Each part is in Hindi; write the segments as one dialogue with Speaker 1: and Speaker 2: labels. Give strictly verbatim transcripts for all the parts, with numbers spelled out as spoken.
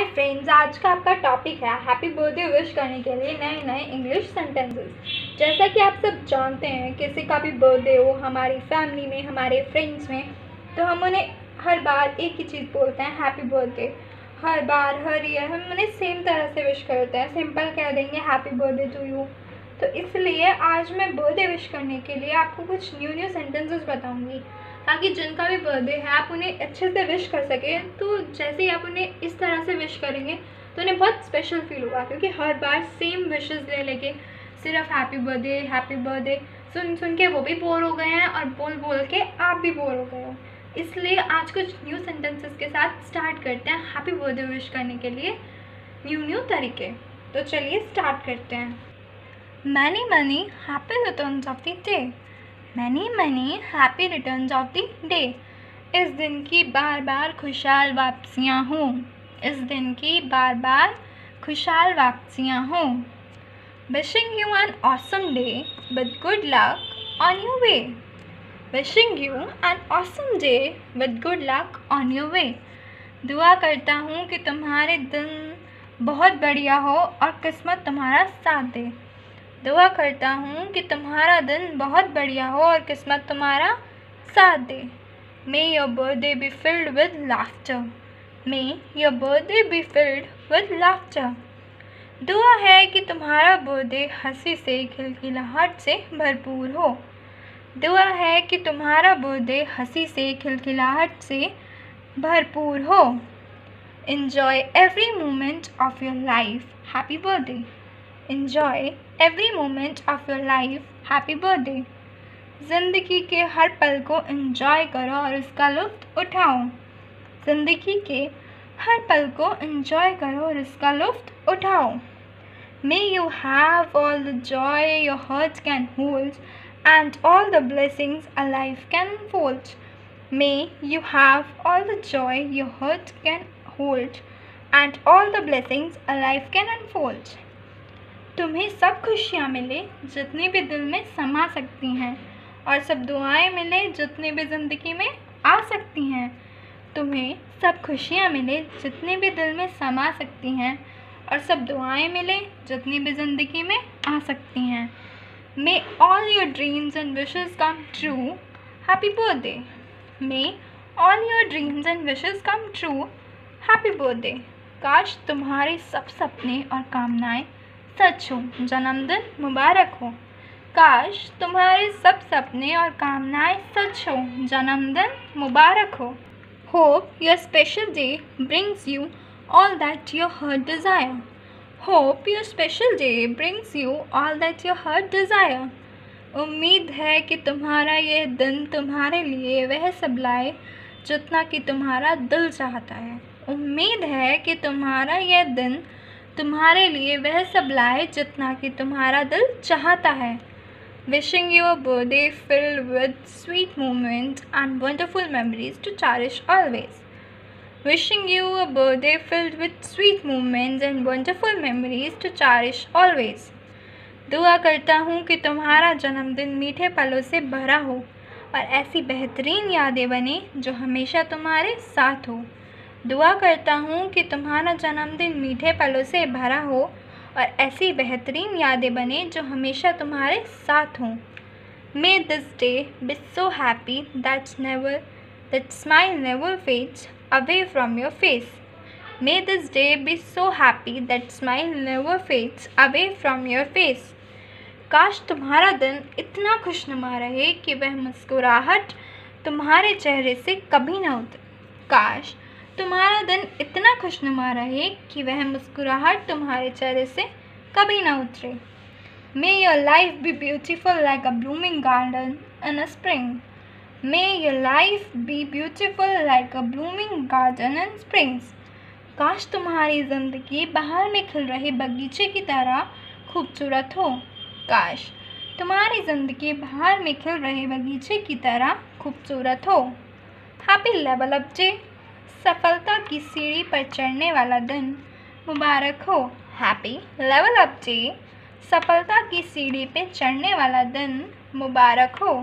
Speaker 1: हाय फ्रेंड्स, आज का आपका टॉपिक है हैप्पी बर्थडे विश करने के लिए नए नए इंग्लिश सेंटेंसेस। जैसा कि आप सब जानते हैं, किसी का भी बर्थडे हो हमारी फैमिली में, हमारे फ्रेंड्स में, तो हम उन्हें हर बार एक ही चीज़ बोलते हैं, हैप्पी बर्थडे। हर बार हर ईयर हम उन्हें सेम तरह से विश करते हैं, सिंपल कह देंगे हैप्पी बर्थडे टू यू। तो इसलिए आज मैं बर्थडे विश करने के लिए आपको कुछ न्यू न्यू सेंटेंसेस बताऊंगी, ताकि जिनका भी बर्थडे है आप उन्हें अच्छे से विश कर सकें। तो जैसे ही आप उन्हें इस तरह से विश करेंगे तो उन्हें बहुत स्पेशल फील होगा, क्योंकि हर बार सेम विशेस ले लेके सिर्फ हैप्पी बर्थडे हैप्पी बर्थडे सुन सुन के वो भी बोर हो गए हैं और बोल बोल के आप भी बोर हो गए हो। इसलिए आज कुछ न्यू सेंटेंसेस के साथ स्टार्ट करते हैं हैप्पी बर्थडे विश करने के लिए न्यू न्यू तरीके। तो चलिए स्टार्ट करते हैं। Many many happy returns of the day. Many many happy returns of the day. इस दिन की बार बार खुशहाल वापसियाँ हों। इस दिन की बार बार खुशहाल वापसियाँ हों। Wishing you an awesome day with good luck on your way. Wishing you an awesome day with good luck on your way. दुआ करता हूँ कि तुम्हारे दिन बहुत बढ़िया हो और किस्मत तुम्हारा साथ दे। दुआ करता हूँ कि तुम्हारा दिन बहुत बढ़िया हो और किस्मत तुम्हारा साथ दे। May your birthday be filled with laughter. May your birthday be filled with laughter. दुआ है कि तुम्हारा बर्थडे हंसी से खिलखिलाहट से भरपूर हो। दुआ है कि तुम्हारा बर्थडे हंसी से खिलखिलाहट से भरपूर हो। Enjoy every moment of your life. Happy birthday. Enjoy every moment of your life. Happy birthday. ज़िंदगी के हर पल को एंजॉय करो और उसका लुत्फ़ उठाओ। ज़िंदगी के हर पल को एंजॉय करो और उसका लुत्फ़ उठाओ। May you have all the joy your heart can hold and all the blessings a life can unfold. May you have all the joy your heart can hold and all the blessings a life can unfold. तुम्हें सब खुशियाँ मिले जितनी भी दिल में समा सकती हैं, और सब दुआएं मिले जितनी भी ज़िंदगी में आ सकती हैं। तुम्हें सब खुशियाँ मिले जितनी भी दिल में समा सकती हैं, और सब दुआएं मिले जितनी भी ज़िंदगी में आ सकती हैं। May all your dreams and wishes come true. Happy birthday. May all your dreams and wishes come true. Happy birthday. काश तुम्हारे सब सपने और कामनाएं सच हो। जन्मदिन मुबारक हो। काश तुम्हारे सब सपने और कामनाएं सच हो। जन्मदिन मुबारक हो। Hope your special day brings you all that your heart desire. Hope your special day brings you all that your heart desire. उम्मीद है कि तुम्हारा ये दिन तुम्हारे लिए वह सब लाए जितना कि तुम्हारा दिल चाहता है। उम्मीद है कि तुम्हारा यह दिन तुम्हारे लिए वह सब लाए जितना कि तुम्हारा दिल चाहता है। Wishing you a birthday filled with sweet moments and wonderful memories to cherish always. Wishing you a birthday filled with sweet moments and wonderful memories to cherish always. दुआ करता हूँ कि तुम्हारा जन्मदिन मीठे पलों से भरा हो और ऐसी बेहतरीन यादें बने जो हमेशा तुम्हारे साथ हो। दुआ करता हूँ कि तुम्हारा जन्मदिन मीठे पलों से भरा हो और ऐसी बेहतरीन यादें बने जो हमेशा तुम्हारे साथ हों। May this day be so happy that never that smile never fades away from your face. May this day be so happy that smile never fades away from your face. काश तुम्हारा दिन इतना खुशनुमा रहे कि वह मुस्कुराहट तुम्हारे चेहरे से कभी न उतरे। काश तुम्हारा दिन इतना खुशनुमा रहे कि वह मुस्कुराहट तुम्हारे चेहरे से कभी न उतरे। May your life be beautiful like a blooming garden in a spring. May your life be beautiful like a blooming garden in springs. काश तुम्हारी ज़िंदगी बाहर में खिल रहे बगीचे की तरह खूबसूरत हो। काश तुम्हारी ज़िंदगी बाहर में खिल रहे बगीचे की तरह खूबसूरत हो। Happy level up day. सफलता की सीढ़ी पर चढ़ने वाला दिन मुबारक हो। Happy level up day. सफलता की सीढ़ी पे चढ़ने वाला दिन मुबारक हो।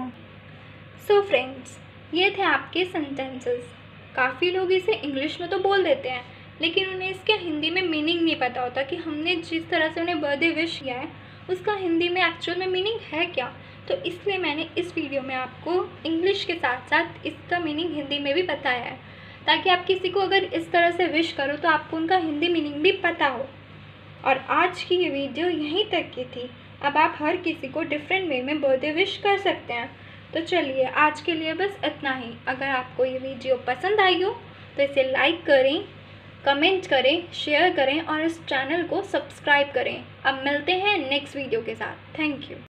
Speaker 1: सो फ्रेंड्स, ये थे आपके सेंटेंसेस। काफ़ी लोग इसे इंग्लिश में तो बोल देते हैं, लेकिन उन्हें इसके हिंदी में मीनिंग नहीं पता होता कि हमने जिस तरह से उन्हें बर्थडे विश किया है उसका हिंदी में एक्चुअल में मीनिंग है क्या। तो इसलिए मैंने इस वीडियो में आपको इंग्लिश के साथ साथ इसका मीनिंग हिंदी में भी बताया है, ताकि आप किसी को अगर इस तरह से विश करो तो आपको उनका हिंदी मीनिंग भी पता हो। और आज की ये वीडियो यहीं तक की थी। अब आप हर किसी को डिफरेंट वे में बर्थडे विश कर सकते हैं। तो चलिए आज के लिए बस इतना ही। अगर आपको ये वीडियो पसंद आई हो तो इसे लाइक करें, कमेंट करें, शेयर करें और इस चैनल को सब्सक्राइब करें। अब मिलते हैं नेक्स्ट वीडियो के साथ। Thank you.